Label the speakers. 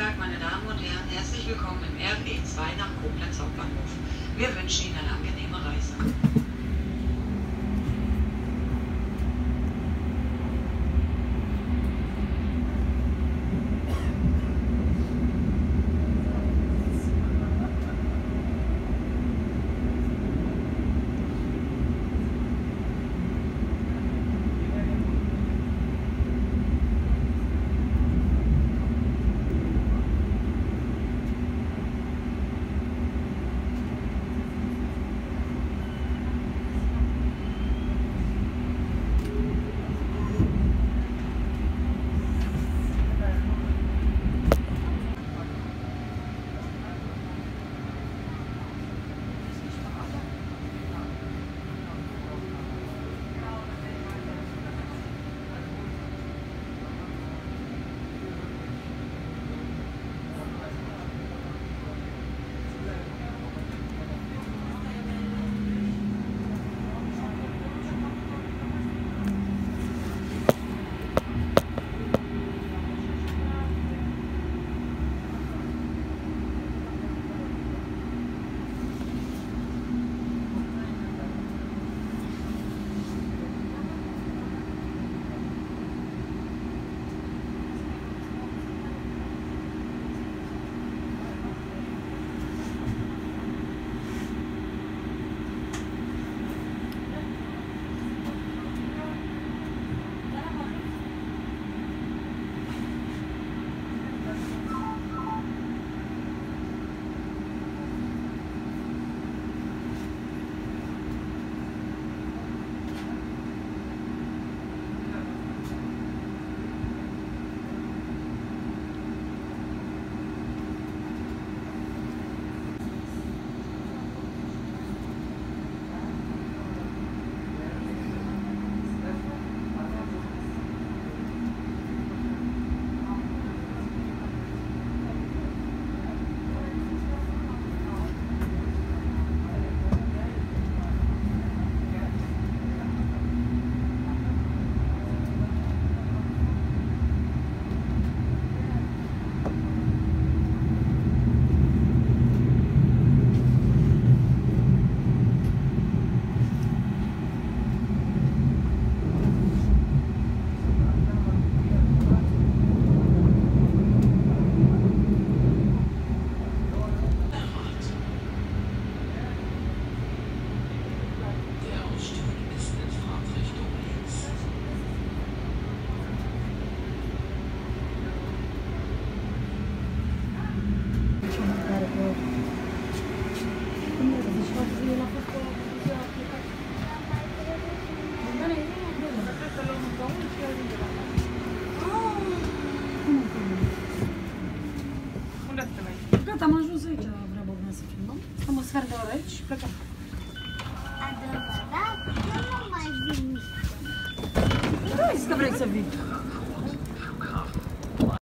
Speaker 1: Tag, meine Damen und Herren. Herzlich willkommen im RB2 nach Koblenz Hauptbahnhof. Wir wünschen Ihnen eine angenehme Reise.
Speaker 2: Gata, am ajuns aici la Vrea Bogdan să filmăm. Am o sfert de oră aici și plecăm.
Speaker 3: Adevărat? Eu nu mai vin.
Speaker 2: Nu ai zis că vrei să vii.